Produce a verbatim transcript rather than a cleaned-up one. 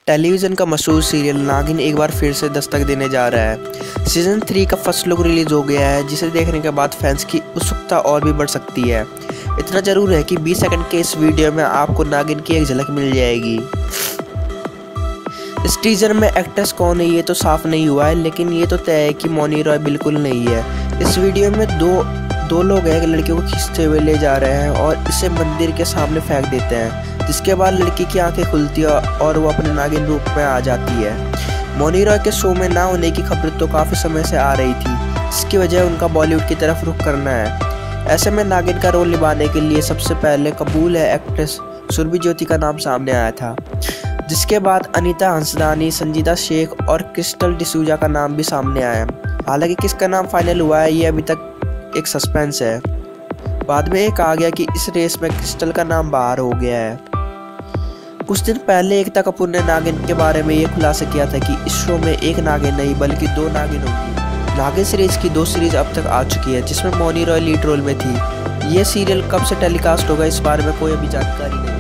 Television का मशहूर serial नागिन एक बार फिर से दस्तक देने जा रहा है। सीज़न थ्री का फर्स्ट लुक रिलीज़ हो गया है, जिसे देखने के बाद फैंस की उत्सुकता और भी बढ़ सकती है। इतना ज़रूर है कि बीस सेकंड के इस वीडियो में आपको नागिन की एक झलक मिल जाएगी। इस टीजर में एक्ट्रेस कौन है ये तो साफ नहीं हुआ है, लेकिन ये तो तय है कि मौनी रॉय बिल्कुल नहीं है। इस वीडियो में दो दो लोग एक लड़की को खींचते हुए ले जा रहे हैं और इसे मंदिर के सामने फेंक देते हैं, जिसके बाद लड़की की आंखें खुलती है और वो अपने नागिन रूप में आ जाती है। मौनी रॉय के शो में ना होने की खबर तो काफ़ी समय से आ रही थी, जिसकी वजह उनका बॉलीवुड की तरफ रुख करना है। ऐसे में नागिन का रोल निभाने के लिए सबसे पहले कबूल है एक्ट्रेस सुरभि ज्योति का नाम सामने आया था, जिसके बाद अनीता हंसदानी, संजीदा शेख और क्रिस्टल डिसूजा का नाम भी सामने आया। हालांकि किसका नाम फाइनल हुआ है ये अभी तक एक सस्पेंस है। बाद में एक आ गया कि इस रेस में क्रिस्टल का नाम बाहर हो गया है। कुछ दिन पहले एकता कपूर ने नागिन के बारे में ये खुलासा किया था कि इस शो में एक नागिन नहीं बल्कि दो नागिन होगी। नागिन सीरीज की दो सीरीज अब तक आ चुकी है, जिसमें मौनी रॉय लीड रोल में थी। ये सीरियल कब से टेलीकास्ट होगा इस बारे में कोई अभी जानकारी नहीं।